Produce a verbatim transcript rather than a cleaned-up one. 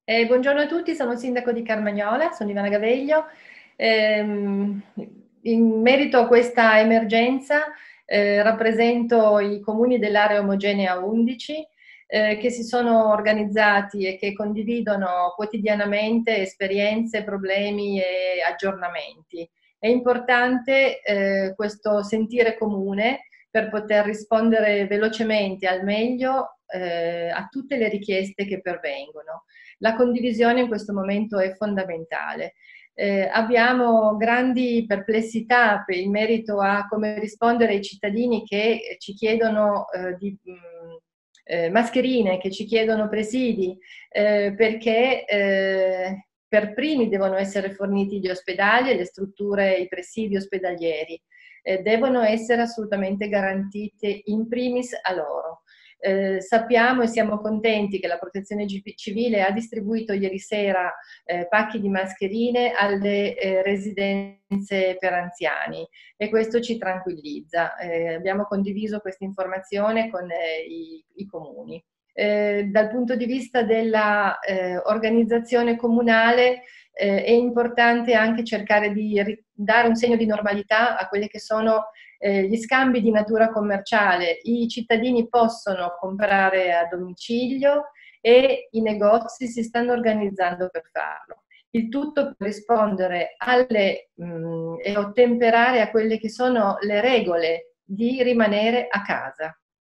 Eh, buongiorno a tutti, sono il sindaco di Carmagnola, sono Ivana Gaveglio. Ehm, In merito a questa emergenza, eh, rappresento i comuni dell'area omogenea undici, eh, che si sono organizzati e che condividono quotidianamente esperienze, problemi e aggiornamenti. È importante, eh, questo sentire comune per poter rispondere velocemente al meglio, eh, a tutte le richieste che pervengono. La condivisione in questo momento è fondamentale. Eh, abbiamo grandi perplessità per, in merito a come rispondere ai cittadini che ci chiedono eh, di, mh, eh, mascherine, che ci chiedono presidi, eh, perché eh, per primi devono essere forniti gli ospedali e le strutture, i presidi ospedalieri. Eh, devono essere assolutamente garantite in primis a loro. Eh, sappiamo e siamo contenti che la Protezione Civile ha distribuito ieri sera eh, pacchi di mascherine alle eh, residenze per anziani e questo ci tranquillizza. Eh, abbiamo condiviso questa informazione con eh, i, i comuni. Eh, dal punto di vista dell'organizzazione eh, comunale, eh, è importante anche cercare di dare un segno di normalità a quelli che sono eh, gli scambi di natura commerciale. I cittadini possono comprare a domicilio e i negozi si stanno organizzando per farlo. Il tutto per rispondere alle, mh, e ottemperare a quelle che sono le regole di rimanere a casa.